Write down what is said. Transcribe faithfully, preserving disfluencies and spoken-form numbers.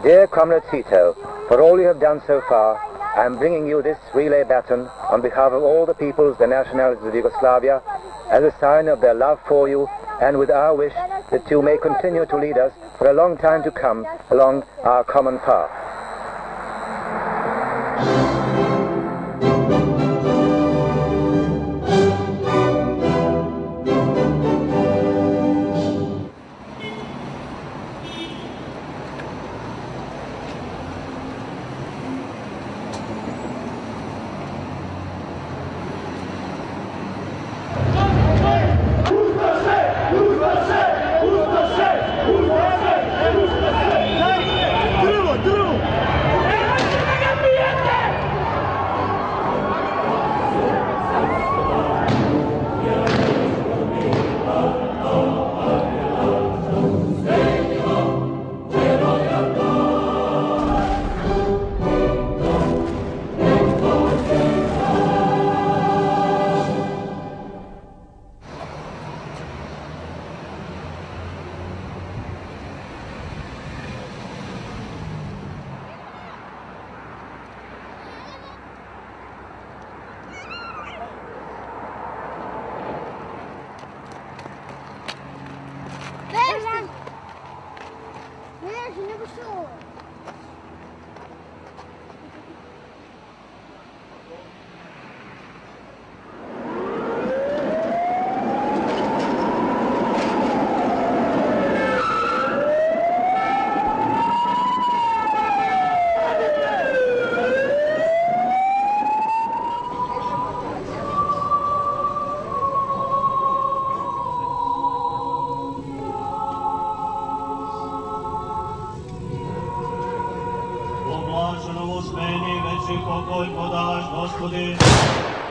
Dear Comrade Tito, for all you have done so far, I am bringing you this relay baton on behalf of all the peoples and nationalities of Yugoslavia as a sign of their love for you and with our wish that you may continue to lead us for a long time to come along our common path. Oblačeno u smeni veći pokoj podaš, Gospodi.